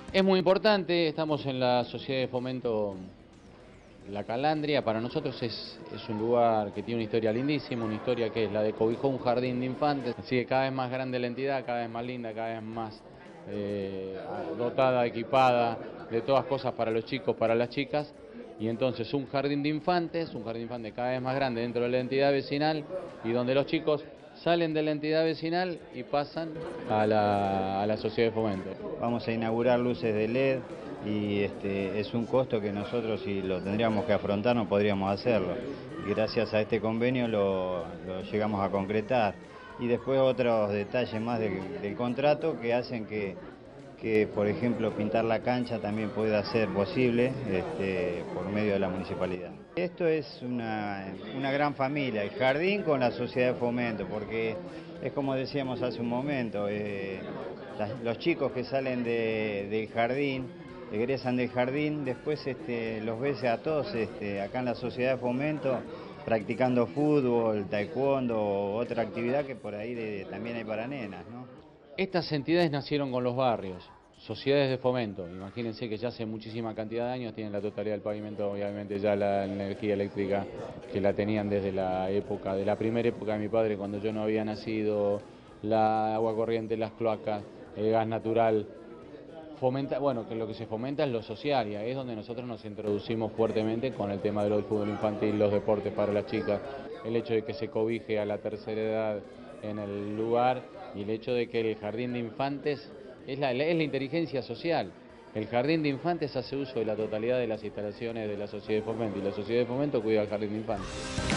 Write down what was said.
Es muy importante, estamos en la Sociedad de Fomento La Calandria. Para nosotros es un lugar que tiene una historia lindísima, una historia que es la de cobijó un jardín de infantes. Así que cada vez más grande la entidad, cada vez más linda, cada vez más dotada, equipada, de todas cosas para los chicos, para las chicas. Y entonces un jardín de infantes cada vez más grande dentro de la entidad vecinal y donde los chicos salen de la entidad vecinal y pasan a la Sociedad de Fomento. Vamos a inaugurar luces de LED y es un costo que nosotros, si lo tendríamos que afrontar, no podríamos hacerlo. Y gracias a este convenio lo llegamos a concretar. Y después otros detalles más del contrato que hacen que, por ejemplo, pintar la cancha también pueda ser posible por medio de la municipalidad. Esto es una gran familia, el jardín con la sociedad de fomento, porque es como decíamos hace un momento, los chicos que salen del jardín, egresan del jardín, después los ves a todos acá en la sociedad de fomento practicando fútbol, taekwondo o otra actividad que por ahí también hay para nenas, ¿no? Estas entidades nacieron con los barrios, sociedades de fomento. Imagínense que ya hace muchísima cantidad de años tienen la totalidad del pavimento, obviamente ya la energía eléctrica que la tenían desde de la primera época de mi padre, cuando yo no había nacido, la agua corriente, las cloacas, el gas natural. Bueno, que lo que se fomenta es lo social y ahí es donde nosotros nos introducimos fuertemente con el tema del fútbol infantil, los deportes para las chicas, el hecho de que se cobije a la tercera edad en el lugar y el hecho de que el jardín de infantes es la inteligencia social. El jardín de infantes hace uso de la totalidad de las instalaciones de la sociedad de fomento y la sociedad de fomento cuida al jardín de infantes.